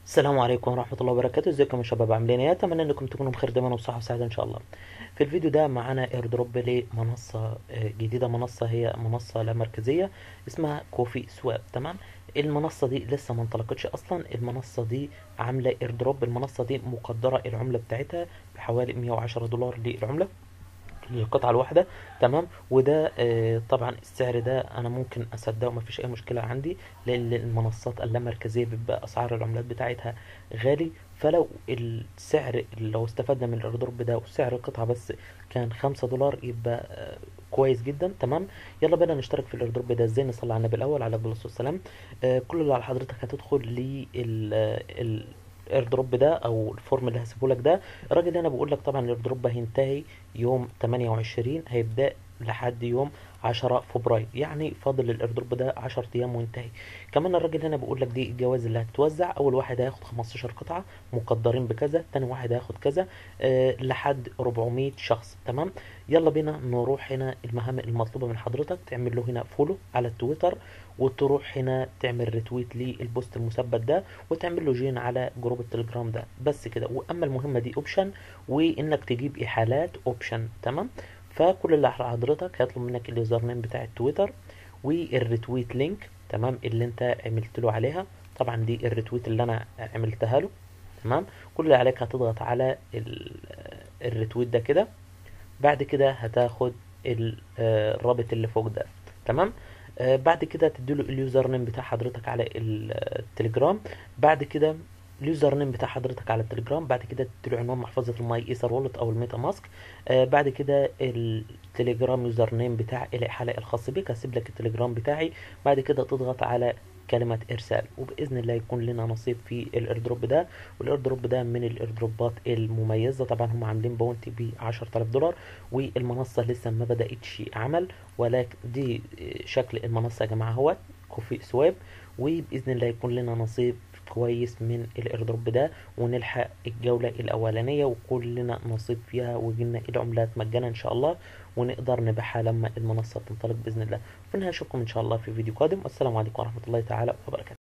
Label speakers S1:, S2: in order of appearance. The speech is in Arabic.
S1: السلام عليكم ورحمة الله وبركاته. ازيكم يا شباب؟ عاملين ايه؟ اتمنى انكم تكونوا بخير دايما وبصحة وسعادة ان شاء الله. في الفيديو ده معانا اير دروب لمنصة جديدة. منصة هي منصة لا مركزية اسمها كوفي سواب. تمام. المنصة دي لسه ما انطلقتش اصلا. المنصة دي عاملة اير دروب. المنصة دي مقدرة العملة بتاعتها بحوالي 110 دولار للعملة للقطعة الواحدة. تمام. وده طبعا السعر ده انا ممكن اصدقه، مفيش اي مشكلة عندي، لان المنصات اللامركزية بيبقى اسعار العملات بتاعتها غالي. فلو السعر لو استفدنا من الايردروب ده وسعر القطعة بس كان 5 دولار يبقى كويس جدا. تمام. يلا بينا نشترك في الايردروب ده. ازاي؟ نصلي على النبي الاول على الصلاة والسلام. كل اللي على حضرتك هتدخل لل الاير دروب ده او الفورم اللي هسيبه لك ده. الراجل اللي انا بقول لك طبعا الاير دروب هينتهي يوم 28، هيبدأ لحد يوم 10 فبراير، يعني فاضل الايردروب ده 10 ايام وينتهي. كمان الراجل هنا بيقول لك دي الجوائز اللي هتتوزع. اول واحد هياخد 15 قطعة مقدرين بكذا، تاني واحد هياخد كذا، لحد 400 شخص. تمام. يلا بينا نروح هنا. المهام المطلوبة من حضرتك تعمل له هنا فولو على التويتر، وتروح هنا تعمل ريتويت للبوست المثبت ده، وتعمل له جين على جروب التليجرام ده. بس كده. واما المهمة دي اوبشن، وانك تجيب احالات اوبشن. تمام. فكل اللي على حضرتك هيطلب منك اليوزر نيم بتاع التويتر والريتويت لينك. تمام. اللي انت عملت له عليها. طبعا دي الريتويت اللي انا عملتها له. تمام. كل اللي عليك هتضغط على الريتويت ده كده. بعد كده هتاخد الرابط اللي فوق ده. تمام. بعد كده تديله اليوزر نيم بتاع حضرتك على التليجرام. بعد كده اليوزر نيم بتاع حضرتك على التليجرام. بعد كده تديله عنوان محفظة الماي ايثر وولت او الميتا ماسك. بعد كده التليجرام يوزر نيم بتاع الإحالة الخاص بك. هسيب لك التليجرام بتاعي. بعد كده تضغط على كلمة إرسال، وبإذن الله يكون لنا نصيب في الإيردروب ده. والإيردروب ده من الإيردروبات المميزة. طبعا هم عاملين باونتي ب 10000 دولار، والمنصة لسه ما بدأتش عمل، ولكن دي شكل المنصة يا جماعة هو كوفي سواب. وبإذن الله يكون لنا نصيب كويس من الايردروب ده، ونلحق الجولة الأولانية وكلنا نصيب فيها، ويجيلنا العملات مجانا إن شاء الله، ونقدر نبيعها لما المنصة تنطلق بإذن الله. في النهاية أشوفكم إن شاء الله في فيديو قادم، والسلام عليكم ورحمة الله تعالى وبركاته.